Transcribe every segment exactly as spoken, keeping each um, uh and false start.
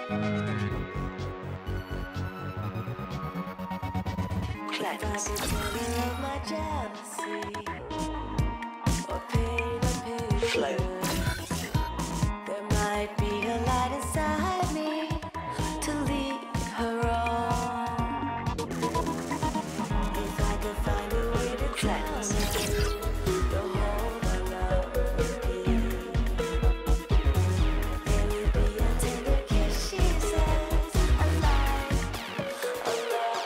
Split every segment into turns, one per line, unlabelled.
Cleanse. Flow.
There might be a light inside me to lead her on. If I could find a way to
Cleanse.
the whole my love would be. There would be a tender kiss, she says, alive, alive.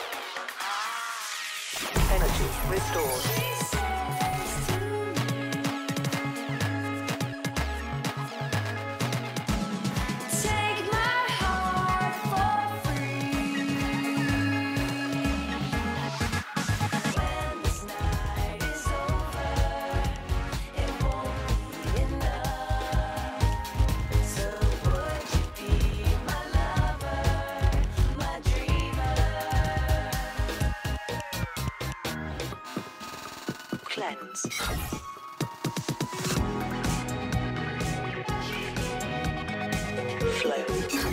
Energy restored.
She says to me, take my heart for free. When this night is over, it won't be enough. So would you be my lover, my dreamer?
Cleanse. Flow.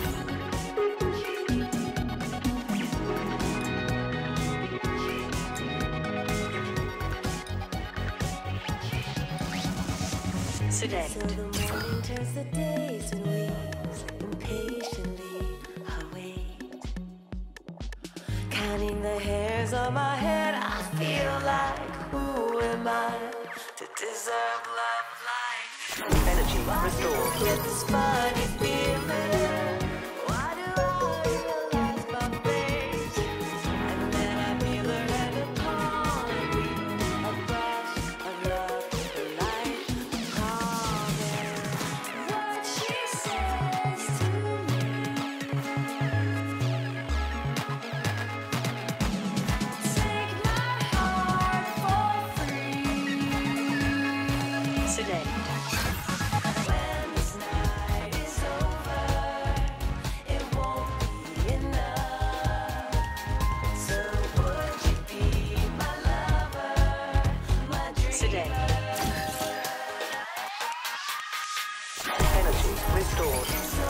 Sedate.
So the morning turns the days and weeks, impatiently I wait. Counting the hairs on my head, I feel like, who am I to deserve love like?
Energy
Why do I
restored.
get this funny feeling? Why do I realize my fate? And then I feel her hand upon me, a brush of love, a light, calming. What she says to me, take my heart for free.
Sedate.
When this night is over, it won't be enough. So would you be my lover, my
Sedate.
dreamer?
Energy restored.